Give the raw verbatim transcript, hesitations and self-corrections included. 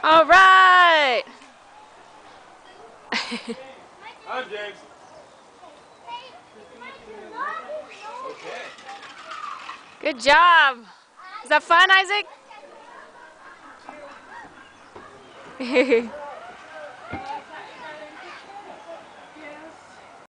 All right. I'm James. Okay. Good job. Is that fun, Isaac?